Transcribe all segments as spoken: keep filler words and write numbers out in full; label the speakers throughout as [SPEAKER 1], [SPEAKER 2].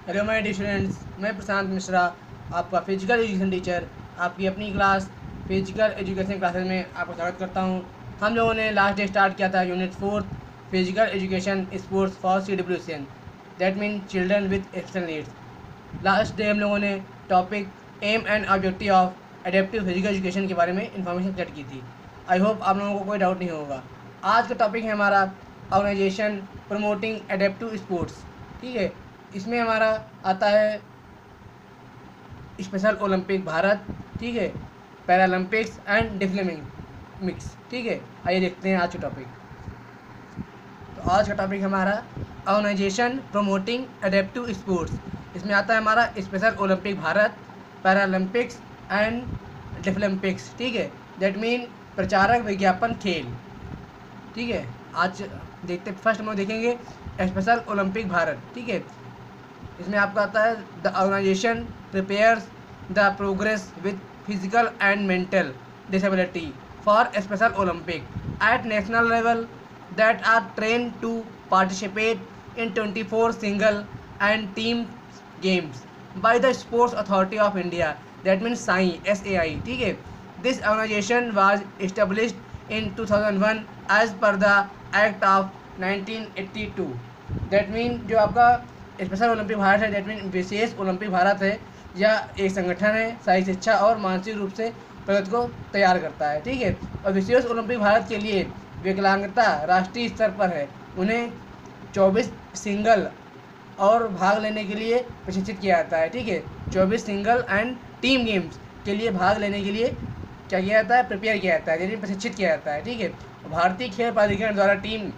[SPEAKER 1] Hello my dear students, मैं प्रशांत मिश्रा, आपका physical education teacher, आपकी अपनी क्लास फिजिकल एजुकेशन क्लासेस में आपका स्वागत करता हूं। हम लोगों ने लास्ट डे स्टार्ट किया था unit fourth physical education sports for C W C N, that mean children with special needs. Last day हम लोगों ने topic aim and objective of adaptive physical education के बारे में इंफॉर्मेशन कलेक्ट की थी। आई होप आप लोगों को कोई डाउट नहीं होगा। आज का टॉपिक है हमारा ऑर्गेनाइजेशन प्रमोटिंग एडेप्टिव स्पोर्ट्स। ठीक है, इसमें हमारा आता है स्पेशल ओलंपिक भारत, ठीक है, पैरालंपिक्स एंड डिफलिमिक्स। ठीक है, आइए देखते हैं आज का टॉपिक। तो आज का टॉपिक हमारा ऑर्गेनाइजेशन प्रमोटिंग एडेप्टिव स्पोर्ट्स। इसमें आता है हमारा Special Olympic Bharat, Paralympics and Deaflympics. ठीक है, दैट मीन प्रचारक विज्ञापन खेल। ठीक है, आज देखते फर्स्ट हम लोग देखेंगे स्पेशल ओलंपिक भारत। ठीक है, इसमें आपका आता है the organization prepares the progress with physical and mental disability for Special Olympic at national level that are train to participate in twenty four single and team games by the Sports Authority of India, that means SAI S A I. ठीक है, this organization was established in two thousand one as per the act of nineteen eighty two. That mean जो आपका Special Olympic Bharat है, that mean विशेष Olympic Bharat है, यह एक संगठन है शारीरिक शिक्षा और मानसिक रूप से प्रगति को तैयार करता है। ठीक है, और विशेष ओलंपिक भारत के लिए विकलांगता राष्ट्रीय स्तर पर है। उन्हें चौबीस सिंगल और भाग लेने के लिए प्रशिक्षित किया जाता है। ठीक है, चौबीस सिंगल एंड टीम गेम्स के लिए भाग लेने के लिए क्या किया जाता है, प्रिपेयर किया जाता है, यानी प्रशिक्षित किया जाता है। ठीक है, भारतीय खेल प्राधिकरण द्वारा टीम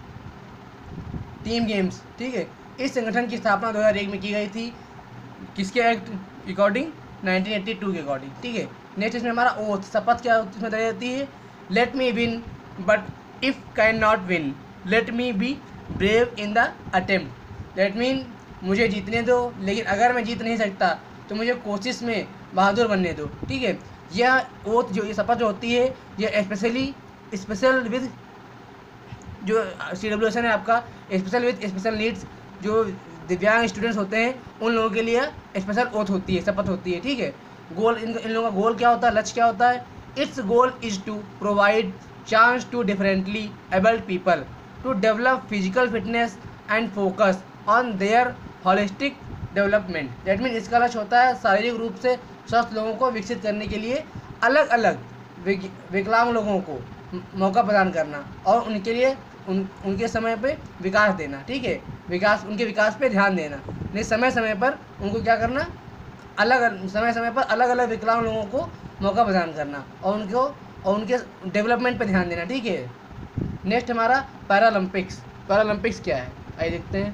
[SPEAKER 1] टीम गेम्स। ठीक है, इस संगठन की स्थापना दो हज़ार एक में की गई थी, किसके act according, nineteen eighty two के अकॉर्डिंग। ठीक है, नेक्स्ट इसमें हमारा ओथ, शपथ क्या इसमें दे जाती है, let me win but if can not win let me be brave in the attempt. Let mean मुझे जीतने दो, लेकिन अगर मैं जीत नहीं सकता तो मुझे कोशिश में बहादुर बनने दो। ठीक है, यह ओथ जो ये शपथ जो होती है, यह स्पेशली स्पेशल विद जो सी डब्ल्यू एस एन है आपका, स्पेशल विद स्पेशल नीड्स, जो दिव्यांग स्टूडेंट्स होते हैं उन लोगों के लिए स्पेशल ओथ होती है, शपथ होती है। ठीक है, गोल इन इन लोगों का गोल क्या होता है, लक्ष्य क्या होता है, its goal is to provide chance to differently abled people to develop physical fitness and focus on their holistic development. That mean इसका लक्ष्य होता है शारीरिक रूप से स्वस्थ लोगों को विकसित करने के लिए अलग अलग विकलांग लोगों को मौका प्रदान करना और उनके लिए उन उनके समय पे विकास देना। ठीक है, विकास उनके विकास पे ध्यान देना, नहीं समय समय पर उनको क्या करना, अलग समय समय पर अलग अलग विकलांग लोगों को मौका प्रदान करना और उनको और उनके डेवलपमेंट पे ध्यान देना। ठीक है, नेक्स्ट हमारा पैरालंपिक्स। पैरालंपिक्स क्या है, आइए देखते हैं।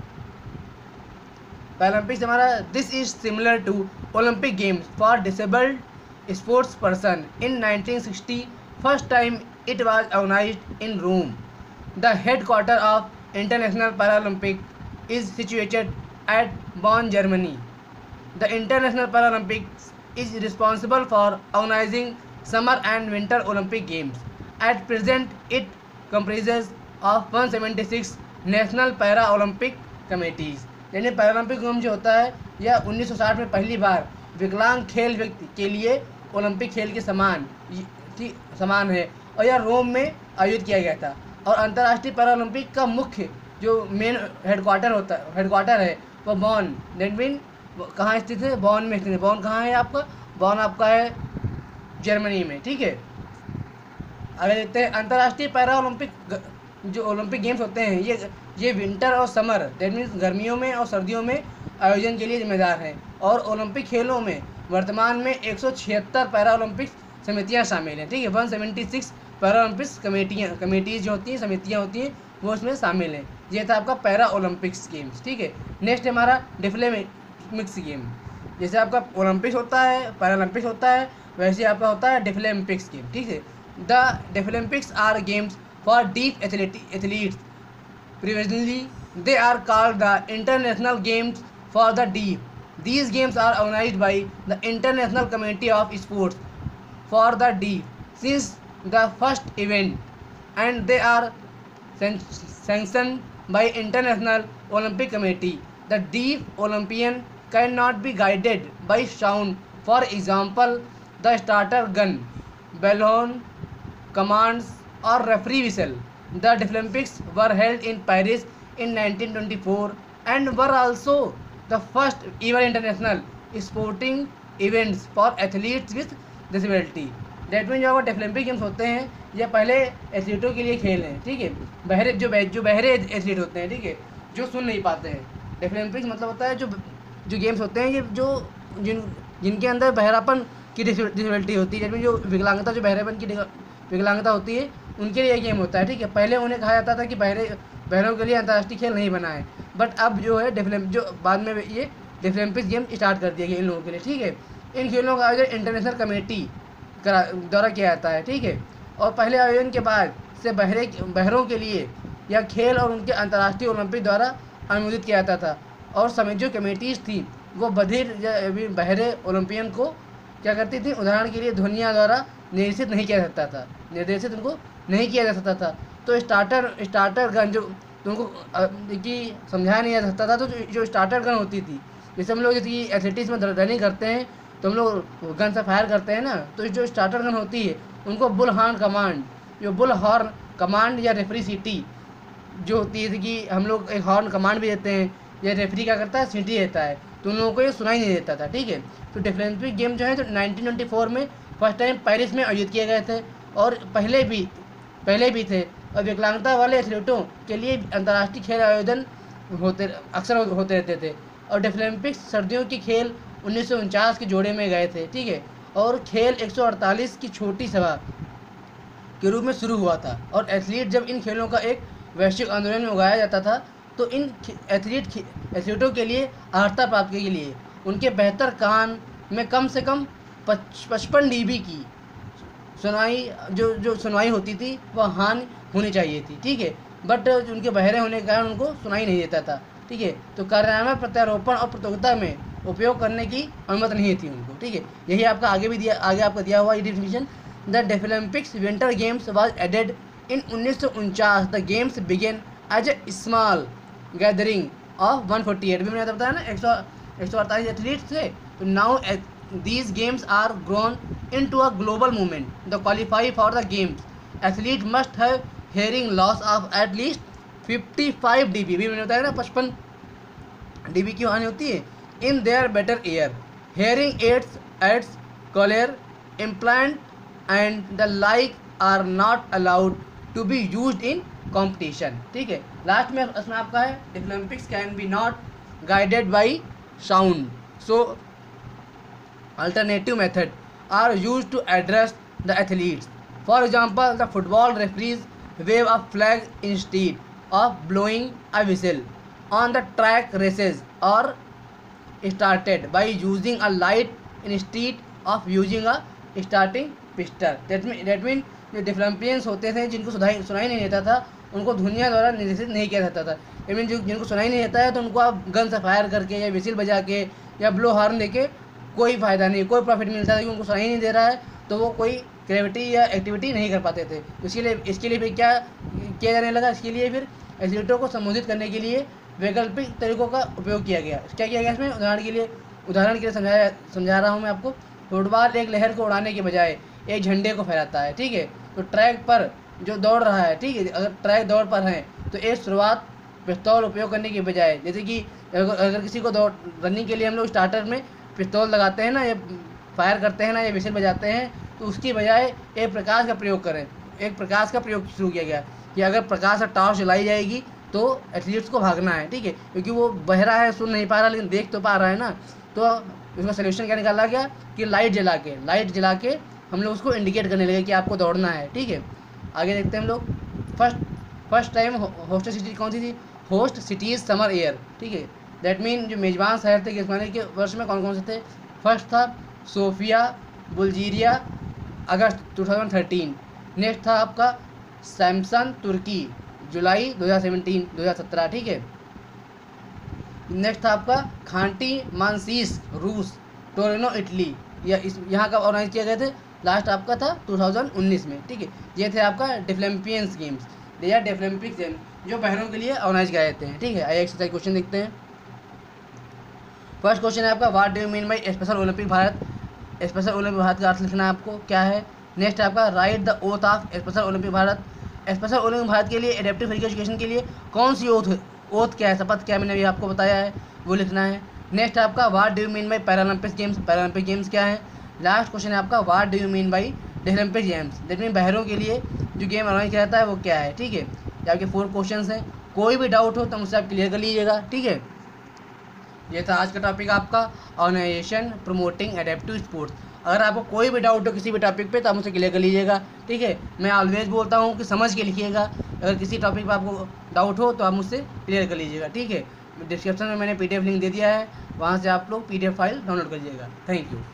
[SPEAKER 1] पैरालंपिक्स हमारा this is similar to Olympic games for disabled sports person in nineteen sixty. First time it was organized in Rome. The headquarters of International Paralympic is situated at Bonn, Germany. The International Paralympics is responsible for organizing summer and winter Olympic games. At present, it comprises of one hundred seventy-six national Paralympic committees. यानी Paralympic game जो होता है यह उन्नीस सौ साठ में पहली बार विकलांग खेल व्यक्ति के लिए ओलंपिक खेल के समान समान है और यह रोम में आयोजित किया गया था। और अंतर्राष्ट्रीय पैरालंपिक का मुख्य जो मेन हेडक्वार्टर होता है हेडक्वार्टर है वो बॉन, दैट मीन कहाँ स्थित है, बॉन में स्थित है। बॉन कहाँ है आपका, बॉन आपका है जर्मनी में। ठीक है, आगे देखते हैं अंतर्राष्ट्रीय पैरा ओलंपिक जो ओलंपिक गेम्स होते हैं ये ये विंटर और समर, दैट मीन्स गर्मियों में और सर्दियों में आयोजन के लिए जिम्मेदार हैं। और ओलंपिक खेलों में वर्तमान में एक सौ छिहत्तर पैरा ओलंपिक समितियाँ शामिल हैं। ठीक है, वन सेवेंटी सिक्स पैरालंपिक्स कमेटियाँ कमेटीज जो होती हैं, समितियाँ होती हैं, वो इसमें शामिल हैं। ये था आपका पैरा ओलंपिक्स गेम्स। ठीक है, नेक्स्ट हमारा डिफलिमिक्स गेम। जैसे आपका ओलंपिक्स होता है, पैरालंपिक्स होता है, वैसे आपका होता है डिफलिमिक्स गेम। ठीक है, the Deaflympics are games for deaf athletes. Previously they are called the International Games for the deaf. These games are organized by the International Committee of Sports for the deaf since the first event and they are sanctioned by International Olympic Committee the deaf Olympian can not be guided by sound, for example the starter gun, bullhorn commands or referee whistle. The Deaflympics were held in Paris in nineteen twenty-four and were also the first ever international sporting events for athletes with disability. That means जो आपका डेफलिम्पिक games होते हैं ये पहले एथलीटों के लिए खेल हैं, ठीक है, बहरे जो जो बहरे एथलीट होते हैं, ठीक है, जो सुन नहीं पाते हैं। डेफलिम्पिक्स मतलब होता है जो जो गेम्स होते हैं ये जो जिन जिनके अंदर बहरापन की डिसेबिलिटी होती है, जो विकलांगता जो बहरेपन की विकलांगता होती है उनके लिए गेम होता है, ठीक है। पहले उन्हें कहा जाता था कि बहरे बहरों के लिए अंतर्राष्ट्रीय खेल नहीं बना है, बट अब जो है डेफलिम जो बाद में ये डेफलिम्पिक्स गेम स्टार्ट कर दिया गया इन लोगों के लिए, ठीक है। इन खेलों का आयोजन इंटरनेशनल कमेटी करा द्वारा किया जाता है, ठीक है। और पहले आयोजन के बाद से बहरे बहरों के लिए यह खेल और उनके अंतर्राष्ट्रीय ओलंपिक द्वारा अनुमोदित किया जाता था। और समय जो कमेटीज़ थी वो बधिर या बहरे ओलंपियन को क्या करती थी, उदाहरण के लिए ध्वनिया द्वारा निर्देशित नहीं किया जाता था निर्देशित उनको नहीं किया जा सकता था। तो स्टार्टर स्टार्टर गन जो तुमको कि समझाया नहीं जा सकता था, तो जो, जो स्टार्टर गन होती थी, जैसे हम लोग जैसे कि एथलेटिक्स में रनिंग करते हैं तो हम लोग गन से फायर करते हैं ना, तो जो स्टार्टर गन होती है उनको बुल हॉर्न कमांड जो बुल हॉर्न कमांड या रेफरी सीटी जो होती है कि हम लोग एक हॉर्न कमांड भी देते हैं, या रेफरी क्या करता है सीटी देता है, तो उन लोगों को ये सुनाई नहीं देता था, ठीक है। तो डेफलिम्पिक गेम जो है तो नाइनटीन ट्वेंटी फोर में फर्स्ट टाइम पेरिस में आयोजित किए गए थे, और पहले भी पहले भी थे। और विकलांगता वाले एथलीटों के लिए अंतर्राष्ट्रीय खेल आयोजन होते अक्सर होते रहते थे। और डेफलिम्पिक्स सर्दियों की खेल उन्नीस सौ उनचास के जोड़े में गए थे, ठीक है। और खेल एक सौ अड़तालीस की छोटी सभा के रूप में शुरू हुआ था। और एथलीट जब इन खेलों का एक वैश्विक आंदोलन में उगाया जाता था, तो इन एथलीट एथलीटों के लिए अर्हता प्राप्त के लिए उनके बेहतर कान में कम से कम पचपन डीबी की सुनाई जो जो सुनवाई होती थी वह हान होनी चाहिए थी, ठीक है। बट उनके बहरे होने के कारण उनको सुनाई नहीं देता था, ठीक है। तो कार्यान्वयन प्रत्यारोपण और प्रतियोगिता में उपयोग करने की अनुमति नहीं थी उनको, ठीक है। यही आपका आगे भी दिया आगे आपका दिया हुआ ये definition. The Deaflympics winter games was added in उन्नीस सौ उनचास। The games began as a small gathering of one forty eight, भी मैंने बताया ना एक सौ एक सौ अड़तालीस एथलीट्स थे। तो now these games are grown into a global movement. The qualify for the games, athlete must have hearing loss of at least fifty-five dB, भी मैंने बताया ना पचपन डीबी की हानि होती है, in their better ear. Hearing aids aids cochlear implant and the like are not allowed to be used in competition, ठीक है। लास्ट में इसमें आपका है Deaflympics can be not guided by sound, so alternative methods are used to address the athletes. For example, the football referees wave a flag instead of blowing a whistle on the track races are started by using a light instead of using a starting pistol. That mean that mean जो डेफलिम्पियंस होते थे जिनको सुनाई सुनाई नहीं देता था उनको ध्वनिया द्वारा निर्देशित नहीं किया जाता था। आई मीन जो जिनको सुनाई नहीं देता है तो उनको आप गन से फायर करके या विसिल बजा के या ब्लो हॉर्न देके कोई फ़ायदा नहीं, कोई प्रॉफिट मिलता था कि उनको सुनाई नहीं दे रहा है, तो वो कोई क्रिएटिविटी या एक्टिविटी नहीं कर पाते थे। इसीलिए इसके लिए फिर क्या किया जाने लगा, इसके लिए फिर एथलीटों को संबोधित करने के लिए वैकल्पिक तरीकों का उपयोग किया गया। क्या किया गया इसमें, उदाहरण के लिए उदाहरण के लिए समझाया समझा रहा हूँ मैं आपको। फुटबॉल एक लहर को उड़ाने के बजाय एक झंडे को फहराता है, ठीक है। तो ट्रैक पर जो दौड़ रहा है, ठीक है, अगर ट्रैक दौड़ पर है तो एक शुरुआत पिस्तौल उपयोग करने के बजाय, जैसे कि अगर, अगर किसी को दौड़ रनिंग के लिए हम लोग स्टार्टर में पिस्तौल लगाते हैं ना, या फायर करते हैं ना, या विसिल बजाते हैं, तो उसकी बजाय एक प्रकाश का प्रयोग करें। एक प्रकाश का प्रयोग शुरू किया गया कि अगर प्रकाश से टॉर्च जलाई जाएगी तो एथलीट्स को भागना है, ठीक है, क्योंकि वो बहरा है, सुन नहीं पा रहा लेकिन देख तो पा रहा है ना। तो उसका सोल्यूशन क्या निकाला गया कि लाइट जला के लाइट जला के हम लोग उसको इंडिकेट करने लगे कि आपको दौड़ना है, ठीक है। आगे देखते हैं हम लोग। First first time host city कौन सी थी, होस्ट सिटीज़ समर एयर, ठीक है। दैट मीन जो मेज़बान शहर थे ग्रीष्मकालीन के वर्ष में कौन कौन से थे। फर्स्ट था Sofia Bulgaria August two thousand thirteen. Next था आपका सैमसन तुर्की जुलाई दो हज़ार सत्रह दो हज़ार सत्रह, ठीक है। नेक्स्ट था आपका खांटी मानसीस रूस टोरिनो इटली, या इस यहाँ का ऑर्गेनाइज किए गए थे। लास्ट आपका था दो हज़ार उन्नीस में, ठीक है। ये थे आपका डेफलिम्पियंस गेम्स या डेफलिम्पिक्स गेम जो बहरों के लिए ऑर्गेनाइज किए जाते हैं, ठीक है। आइए एक्सरसाइज क्वेश्चन देखते हैं। फर्स्ट क्वेश्चन है आपका what do you mean by Special Olympic Bharat. Special Olympic Bharat का अर्थ लिखना है आपको क्या है। नेक्स्ट है आपका write the oath of Special Olympic Bharat. Special Olympic Bharat के लिए एडेप्टिव फिजिकल एजुकेशन के लिए कौन सी ओथ ओथ क्या है, शपथ क्या है, मैंने अभी आपको बताया है, वो लिखना है। नेक्स्ट है आपका what do you mean by Paralympic games. Paralympic games क्या है। लास्ट क्वेश्चन है आपका what do you mean by Deaflympic games. That mean बहरों के लिए जो गेम ऑर्गेनाइज किया जाता है वो क्या है। ठीक है, ये आपके फोर क्वेश्चन हैं। कोई भी डाउट हो तो मुझसे आप क्लियर कर लीजिएगा। ठीक है, ये था आज का टॉपिक आपका ऑर्गेनाइजेशन प्रमोटिंग एडेप्टिव स्पोर्ट्स। अगर आपको कोई भी डाउट हो किसी भी टॉपिक पे तो आप मुझसे क्लियर कर लीजिएगा। ठीक है, मैं ऑलवेज बोलता हूँ कि समझ के लिखिएगा। अगर किसी टॉपिक पे आपको डाउट हो तो आप मुझसे क्लियर कर लीजिएगा। ठीक है, डिस्क्रिप्शन में मैंने पीडीएफ लिंक दे दिया है, वहाँ से आप लोग पीडीएफ फाइल डाउनलोड कर लीजिएगा। Thank you.